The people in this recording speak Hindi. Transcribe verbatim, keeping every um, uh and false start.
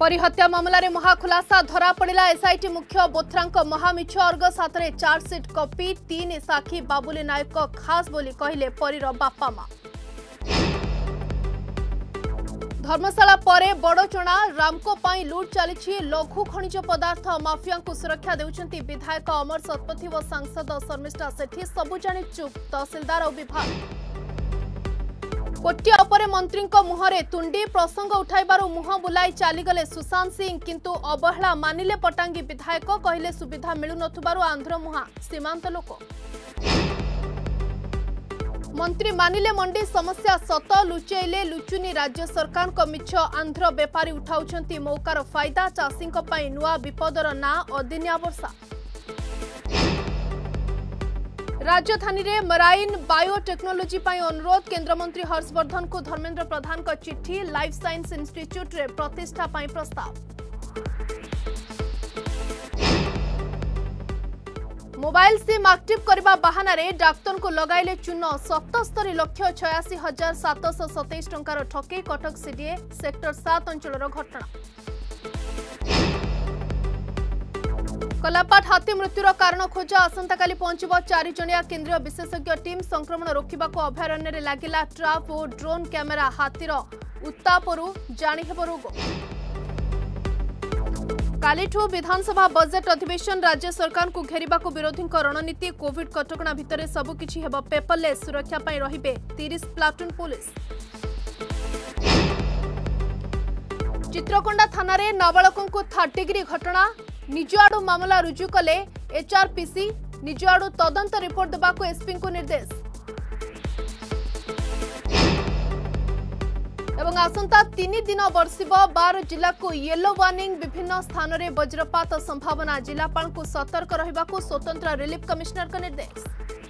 परिहत्या मामलें महाखुलासा धरा पड़ा एसआईटी मुख्य बोथ्रांक महामिछ अर्गस हाथ में चार्जसीट कॉपी तीन साक्षी बाबुली नायक खास बोली कहले परीर बापा मां। धर्मशाला परे बड़चणा रामको पाई लुट चली लघु खनिज पदार्थ माफिया को सुरक्षा देउछंती विधायक अमर शतपथी व सांसद शर्मिष्ठा सेठी सबु जानी चुप तहसीलदार और विभाग कोटिया उपरे मंत्री मुहरे तुंडी प्रसंग उठाइबारु मुह बुलाई चलीगले सुशांत सिंह किंतु अवहेला मानिले पटांगी विधायक कहले सुविधा मिलु नथुबारु आंध्र मुहा सीमांत लोक मंत्री मानिले मंडी समस्या सत लुचेइले लुचुनी राज्य सरकार को मिछ आंध्र बेपारी उठाउछंती मौकार फायदा चाषी पई नुआ विपदर ना अदिनिया वर्षा राजधानी रे मराइन बायोटेक्नोलोजी पाई अनुरोध केंद्र मंत्री हर्षवर्धन को धर्मेंद्र प्रधान को चिट्ठी लाइफ साइंस इंस्टीट्यूट रे प्रतिष्ठा पाई प्रस्ताव। मोबाइल सिम एक्टिव करबा बहाना रे डाक्तर को लगाइले चून सतस्तरी लक्ष छयासी हजार सातश सतैश टंकार ठके कटक सीडीए सेक्टर सात अंचल घटना। कलापाट हाथी मृत्युर कारण खोज आसंता काली पहुंचब चार जणिया केंद्रीय विशेषज्ञ टीम संक्रमण रोकबा को अभयारण्य रे लागिला ट्राप और ड्रोन कैमेरा हाथीर उत्तापरु जानी हेब रोग। कालीठू विधानसभा बजेट अधिवेशन राज्य सरकार को घेरिबा को विरोधी रणनीति कोविड कटकणा भितर सबकिछि हेब पेपरलेस सुरक्षा पाई रहिबे तीस प्लाटून पुलिस। चित्रकोंडा थाना रे नाबालकों को थर्ड डिग्री घटना निज आड़ू मामला रुजु कले एचआरपीसी निज आड़ू तदंत रिपोर्ट देबा को एसपी को निर्देश। एवं आसंता तीन दिन बर्षिब बार जिला को येलो वार्निंग विभिन्न स्थान में वज्रपात संभावना जिलापाल को सतर्क रहिबा को स्वतंत्र रिलीफ कमिश्नर का निर्देश।